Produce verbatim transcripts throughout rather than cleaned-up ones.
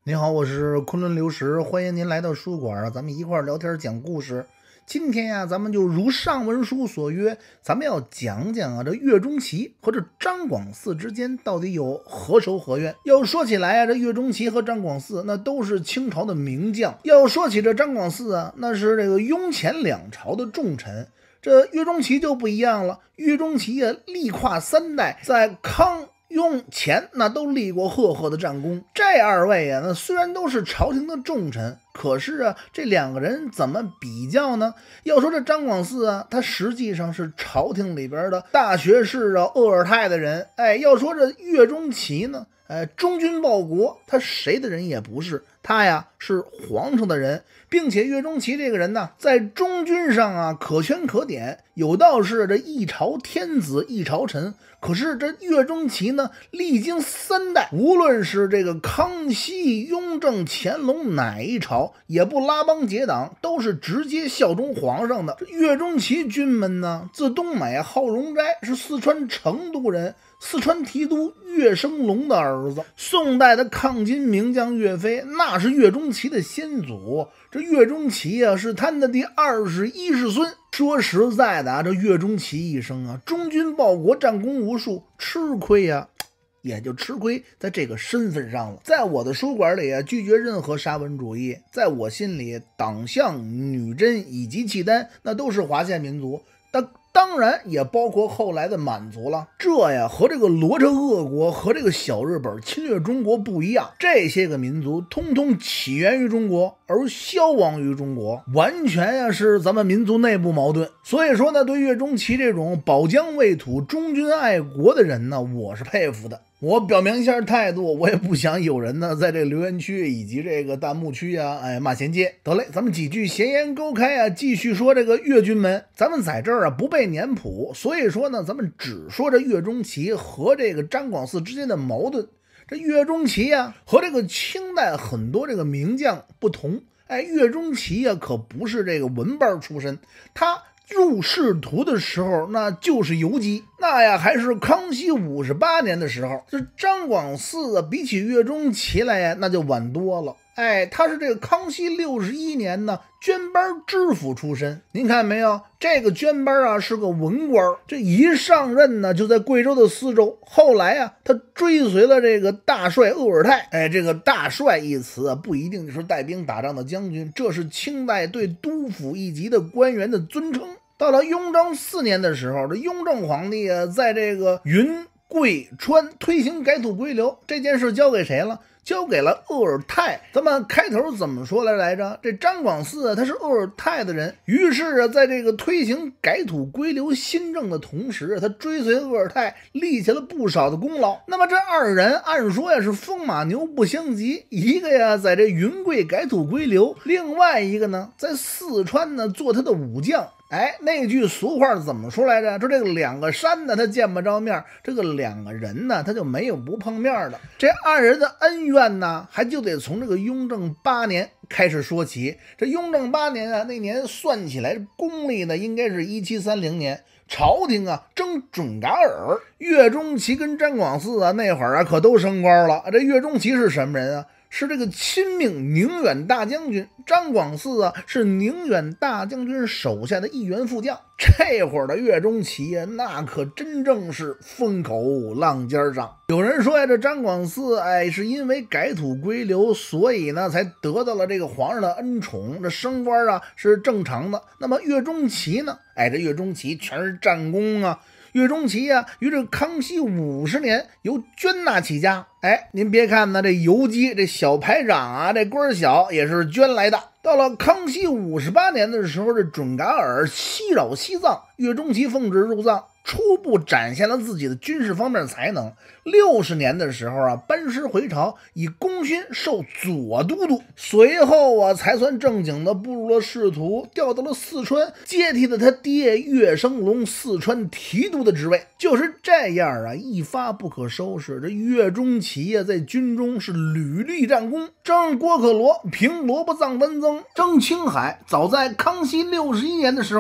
你好，我是昆仑流石，欢迎您来到书馆，咱们一块儿聊天讲故事。今天呀，咱们就如上文书所约，咱们要讲讲啊，这岳钟琪和这张广嗣之间到底有何仇何怨。要说起来啊，这岳钟琪和张广嗣那都是清朝的名将。要说起这张广嗣啊，那是这个雍乾两朝的重臣。这岳钟琪就不一样了，岳钟琪啊，历跨三代，在康雍乾那都立过赫赫的战功。这二位啊，那虽然都是朝廷的重臣，可是啊，这两个人怎么比较呢？要说这张广嗣啊，他实际上是朝廷里边的大学士啊，鄂尔泰的人。哎，要说这岳钟琪呢，哎，忠君报国，他谁的人也不是，他呀是皇上的人，并且岳钟琪这个人呢，在中军上啊可圈可点，有道是这一朝天子一朝臣。可是这岳钟琪呢，历经三代，无论是这个康熙、雍正、乾隆哪一朝，也不拉帮结党，都是直接效忠皇上的。这岳钟琪军门呢，自东北号荣斋，是四川成都人，四川提督岳升龙的儿子。宋代的抗金名将岳飞，那是岳钟琪的先祖。这岳钟琪啊，是他的第二十一世孙。说实在的啊，这岳钟琪一生啊，忠君报国，战功无数，吃亏呀、啊，也就吃亏在这个身份上了。在我的书馆里啊，拒绝任何沙文主义。在我心里，党项、女真以及契丹，那都是华夏民族。但当然也包括后来的满族了。这呀和这个罗刹恶国和这个小日本侵略中国不一样，这些个民族通通起源于中国，而消亡于中国，完全呀是咱们民族内部矛盾。所以说呢，对岳钟琪这种保疆卫土、忠君爱国的人呢，我是佩服的。我表明一下态度，我也不想有人呢在这个留言区以及这个弹幕区啊，哎骂衔接。得嘞，咱们几句闲言勾开啊，继续说这个岳军门。咱们在这儿啊不背年谱，所以说呢，咱们只说这岳钟琪和这个张广嗣之间的矛盾。这岳钟琪啊和这个清代很多这个名将不同，哎，岳钟琪啊可不是这个文班出身，他入仕途的时候那就是游击，那呀还是康熙五十八年的时候。这张广嗣啊比起岳钟琪来呀那就晚多了。哎，他是这个康熙六十一年呢捐班知府出身。您看没有，这个捐班啊是个文官，这一上任呢就在贵州的司州。后来啊他追随了这个大帅鄂尔泰。哎，这个大帅一词啊不一定是带兵打仗的将军，这是清代对督府一级的官员的尊称。到了雍正四年的时候，这雍正皇帝啊在这个云贵川推行改土归流，这件事交给谁了？交给了鄂尔泰。咱们开头怎么说来来着？这张广嗣啊，他是鄂尔泰的人，于是啊，在这个推行改土归流新政的同时，他追随鄂尔泰，立下了不少的功劳。那么这二人按说呀是风马牛不相及，一个呀在这云贵改土归流，另外一个呢在四川呢做他的武将。哎，那句俗话怎么说来着？说这个两个山呢，他见不着面，这个两个人呢，他就没有不碰面的。这二人的恩怨呢，还就得从这个雍正八年开始说起。这雍正八年啊，那年算起来公历呢，应该是一七三零年。朝廷啊征准噶尔，岳钟琪跟张广嗣啊那会儿啊可都升官了。这岳钟琪是什么人啊？是这个亲命宁远大将军。张广嗣啊是宁远大将军手下的一员副将。这会儿的岳钟琪啊，那可真正是风口浪尖上。有人说呀，这张广嗣哎是因为改土归流，所以呢才得到了这个皇上的恩宠，这升官啊是正常的。那么岳钟琪呢？哎，这岳钟琪全是战功啊。岳钟琪啊，于这康熙五十年由捐纳起家。哎，您别看呢，这游击这小排长啊，这官小也是捐来的。到了康熙五十八年的时候，这准噶尔西扰西藏，岳钟琪奉旨入藏，初步展现了自己的军事方面才能。六十年的时候啊，班师回朝，以功勋授左都督。随后啊，才算正经的步入了仕途，调到了四川，接替了他爹岳升龙四川提督的职位。就是这样啊，一发不可收拾。这岳钟琪啊，在军中是屡立战功，征郭可罗，平罗卜藏丹增，征青海。早在康熙六十一年的时候，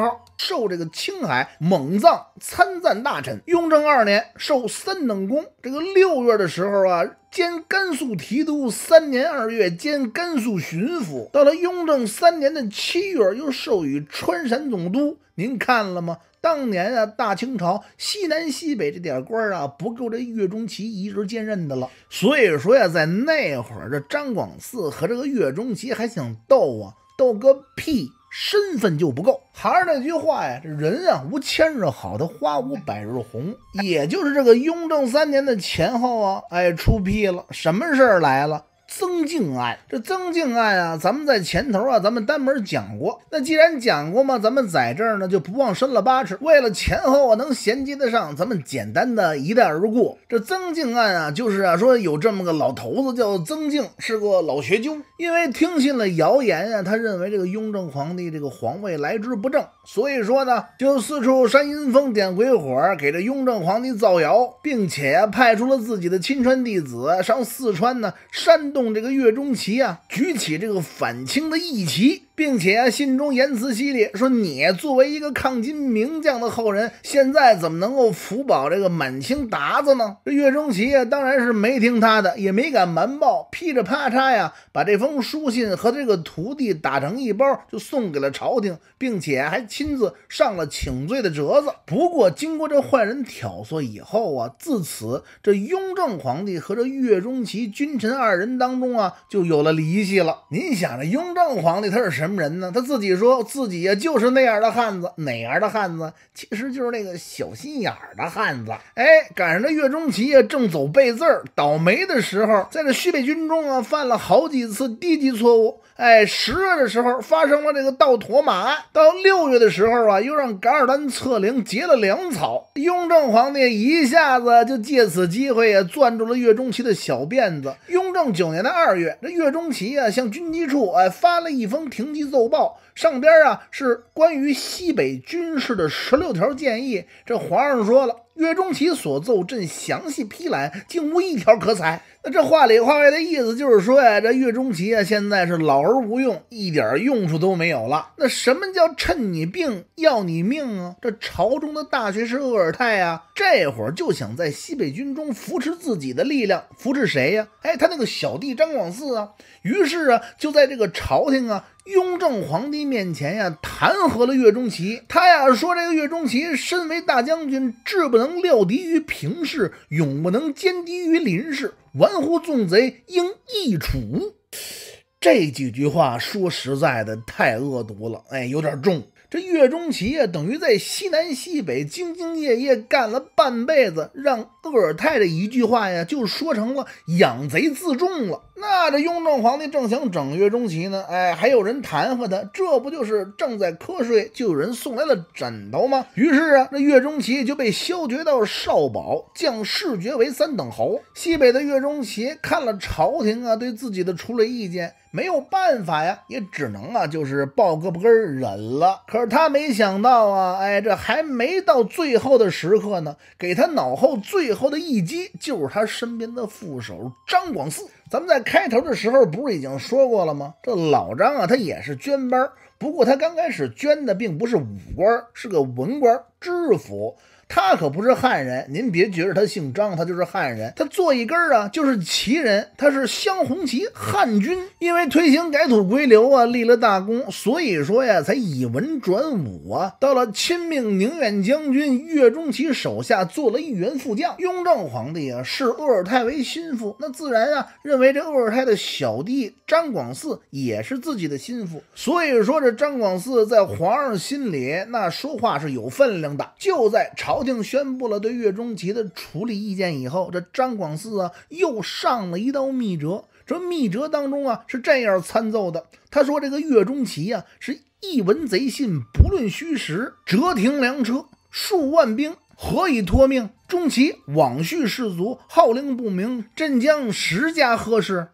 授这个青海蒙藏参赞大臣。雍正二年授三等功。这个六月的时候啊，兼甘肃提督，三年二月兼甘肃巡抚。到了雍正三年的七月，又授予川陕总督。您看了吗？当年啊，大清朝西南西北这点官啊，不够这岳钟琪一日兼任的了。所以说呀，在那会儿，这张广嗣和这个岳钟琪还想斗啊，斗个屁！身份就不够。还是那句话呀，这人啊，无千日好，的花无百日红。也就是这个雍正三年的前后啊，哎，出屁了，什么事儿来了？曾静案。这曾静案啊，咱们在前头啊，咱们单门讲过。那既然讲过嘛，咱们在这儿呢就不忘深了八尺，为了前后啊能衔接得上，咱们简单的一带而过。这曾静案啊，就是啊说有这么个老头子叫曾静，是个老学究，因为听信了谣言啊，他认为这个雍正皇帝这个皇位来之不正，所以说呢就四处煽阴风点鬼火，给这雍正皇帝造谣，并且啊派出了自己的亲传弟子上四川呢煽动这个岳钟琪啊举起这个反清的义旗，并且啊信中言辞犀利，说你作为一个抗金名将的后人，现在怎么能够辅保这个满清鞑子呢？这岳钟琪啊当然是没听他的，也没敢瞒报，噼里啪嚓呀把这封书信和这个徒弟打成一包，就送给了朝廷，并且还亲自上了请罪的折子。不过经过这坏人挑唆以后啊，自此这雍正皇帝和这岳钟琪君臣二人当中啊就有了离析了。您想这雍正皇帝他是什么人呢？他自己说自己呀就是那样的汉子。哪样的汉子？其实就是那个小心眼儿的汉子。哎，赶上这岳钟琪啊正走背字儿，倒霉的时候，在这西北军中啊犯了好几次低级错误。哎，十月的时候发生了这个盗妥马案，到六月的时候啊，又让噶尔丹策凌结了粮草。雍正皇帝一下子就借此机会也攥住了岳钟琪的小辫子。雍正九年的二月，这岳钟琪啊向军机处哎发了一封停机奏报，上边啊是关于西北军事的十六条建议。这皇上说了，岳钟琪所奏朕详细批览，竟无一条可采。那这话里话外的意思就是说呀，这岳钟琪啊现在是老而无用，一点用处都没有了。那什么叫趁你病要你命啊？这朝中的大学士鄂尔泰啊，这会儿就想在西北军中扶持自己的力量。扶持谁呀？哎，他那个小弟张广嗣啊。于是啊，就在这个朝廷啊雍正皇帝面前呀弹劾了岳钟琪。他呀说这个岳钟琪身为大将军，志不能料敌于平氏，勇不能歼敌于邻氏，玩乎纵贼，应易处。这几句话说实在的太恶毒了，哎，有点重。这岳钟琪啊，等于在西南西北兢兢业业干了半辈子，让鄂尔泰的一句话呀，就说成了养贼自重了。那这雍正皇帝正想整岳钟琪呢，哎，还有人弹劾他，这不就是正在瞌睡，就有人送来了枕头吗？于是啊，这岳钟琪就被削爵到少保，降士爵为三等侯。西北的岳钟琪看了朝廷啊对自己的处理意见，没有办法呀，也只能啊就是抱胳膊根忍了。可是他没想到啊，哎，这还没到最后的时刻呢，给他脑后最后的一击就是他身边的副手张广嗣。咱们在开头的时候不是已经说过了吗？这老张啊他也是捐班，不过他刚开始捐的并不是武官，是个文官知府。他可不是汉人，您别觉得他姓张他就是汉人，他做一根啊就是旗人，他是镶红旗汉军。因为推行改土归流啊立了大功，所以说呀才以文转武啊，到了亲命宁远将军岳钟琪手下做了一员副将。雍正皇帝啊视鄂尔泰为心腹，那自然啊认为这鄂尔泰的小弟张广嗣也是自己的心腹，所以说这张广嗣在皇上心里那说话是有分量的。就在朝朝廷宣布了对岳钟琪的处理意见以后，这张广嗣啊又上了一道密折。这密折当中啊是这样参奏的，他说这个岳钟琪啊是一闻贼信，不论虚实，折停粮车数万兵，何以托命？钟琪枉续士卒，号令不明，朕将实加呵斥。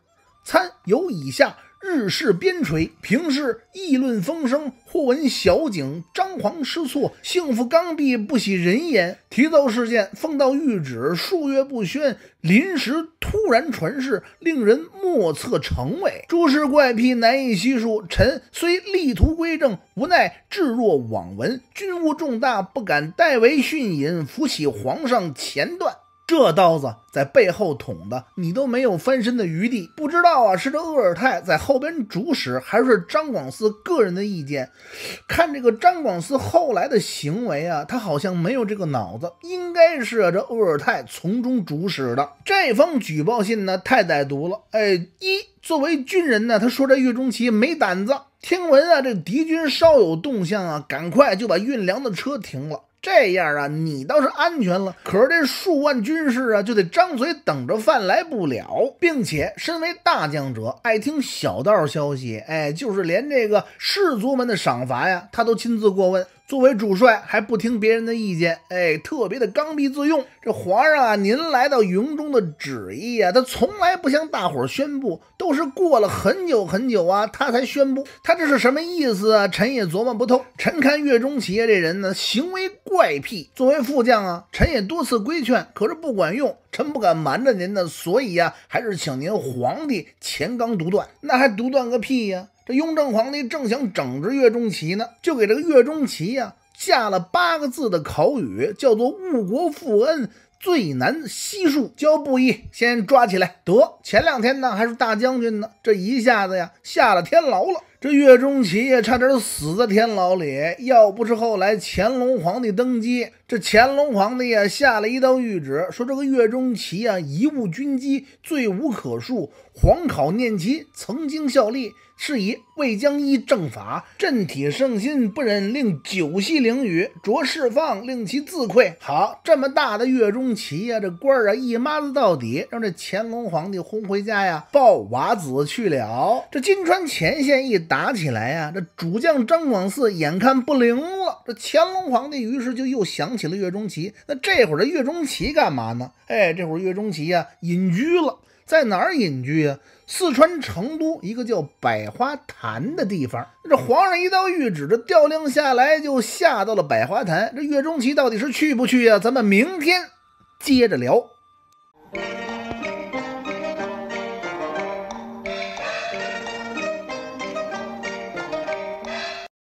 参有以下日事边陲，平时议论风声，或闻小景，张皇失措，幸福刚愎，不喜人言。提奏事件，奉到谕旨，数月不宣，临时突然传世，令人莫测成伪。诸事怪癖难以悉数，臣虽力图归正，无奈置若罔闻，军务重大，不敢代为训引，扶起皇上前段。这刀子在背后捅的，你都没有翻身的余地。不知道啊，是这鄂尔泰在后边主使，还是张广嗣个人的意见？看这个张广嗣后来的行为啊，他好像没有这个脑子，应该是啊这鄂尔泰从中主使的。这封举报信呢，太歹毒了。哎，一作为军人呢，他说这岳钟琪没胆子。听闻啊，这敌军稍有动向啊，赶快就把运粮的车停了。这样啊，你倒是安全了，可是这数万军士啊，就得张嘴等着饭来不了，并且身为大将者，爱听小道消息，哎，就是连这个士卒们的赏罚呀，他都亲自过问。作为主帅，还不听别人的意见，哎，特别的刚愎自用。这皇上啊，您来到营中的旨意啊，他从来不向大伙儿宣布，都是过了很久很久啊，他才宣布。他这是什么意思啊？臣也琢磨不透。臣看岳钟琪这人呢，行为怪癖。作为副将啊，臣也多次规劝，可是不管用。臣不敢瞒着您呢，所以呀、啊，还是请您皇帝前纲独断。那还独断个屁呀！这雍正皇帝正想整治岳钟琪呢，就给这个岳钟琪呀、啊、下了八个字的考语，叫做误国负恩，最难悉数。交部役先抓起来。得，前两天呢还是大将军呢，这一下子呀下了天牢了。这岳钟琪呀差点死在天牢里，要不是后来乾隆皇帝登基，这乾隆皇帝呀下了一道谕旨，说这个岳钟琪啊贻误军机，罪无可恕，皇考念其曾经效力，是以未将依正法，朕体圣心，不忍令九锡凌辱，着释放，令其自愧。好，这么大的岳钟琪呀，这官儿啊一抹子到底，让这乾隆皇帝轰回家呀，抱娃子去了。这金川前线一打起来呀，这主将张广嗣眼看不灵了，这乾隆皇帝于是就又想起了岳钟琪。那这会儿的岳钟琪干嘛呢？哎，这会儿岳钟琪呀隐居了。在哪儿隐居啊？四川成都一个叫百花坛的地方。这皇上一道谕旨，这调令下来就下到了百花坛。这岳钟琪到底是去不去啊？咱们明天接着聊。